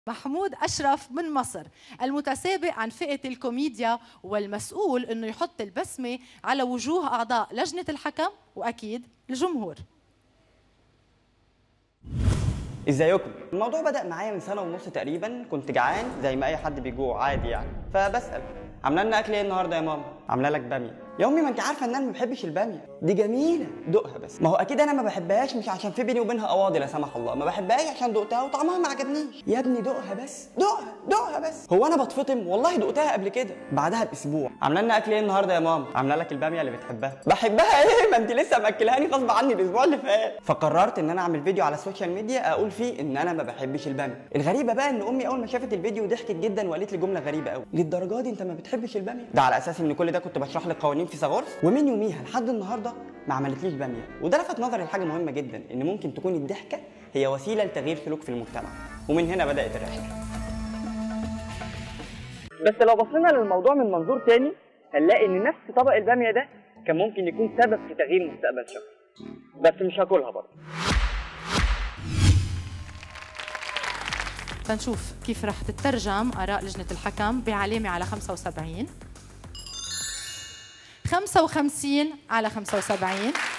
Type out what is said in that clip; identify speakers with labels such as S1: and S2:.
S1: محمود أشرف من مصر، المتسابق عن فئة الكوميديا والمسؤول أنه يحط البسمة على وجوه أعضاء لجنة الحكم وأكيد الجمهور.
S2: ازيكم؟ الموضوع بدأ معايا من سنة ونص تقريبا. كنت جعان زي ما أي حد بيجوع عادي يعني، فبسأل عاملة لنا أكل إيه النهارده يا ماما؟ عاملة لك بامية. يا أمي ما أنت عارفة إن أنا ما بحبش البامية، دي جميلة دوقها بس. ما هو أكيد أنا ما بحبهاش مش عشان في بيني وبينها قواضي لا سمح الله، ما بحبهاش عشان دقتها وطعمها ما عجبنيش. يا ابني دوقها بس، دوقها بس. هو أنا بتفطم؟ والله دقتها قبل كده. بعدها بأسبوع عاملة لنا أكل إيه النهارده يا ماما؟ عاملة لك البامية اللي بتحبها. بحبها إيه؟ ما أنت لسه مأكلهاني غصب عني الأسبوع اللي فات. فقررت إن أنا أعمل فيديو على السوشيال ميديا أقول فيه إن أنا ما بحبش البامية. الغريبة بقى إن أمي أول ما شافت الفيديو ضحكت جدا وقالت لي جملة غريبة قوي، للدرجة دي أنت ما بتحبش البامية؟ ده على أساس إن كل ده كنت بشرح لك قوانين فيثاغورس، ومن يوميها لحد النهارده ما عملتليش باميه. وده لفت نظري لحاجه مهمه جدا، ان ممكن تكون الضحكه هي وسيله لتغيير سلوك في المجتمع، ومن هنا بدات الرحله. بس لو بصينا للموضوع من منظور تاني هنلاقي ان نفس طبق الباميه ده كان ممكن يكون سبب في تغيير مستقبل شخص، بس مش هاكلها برضه.
S1: فنشوف كيف رح تترجم آراء لجنة الحكم بعلامة على 75 55 على 75.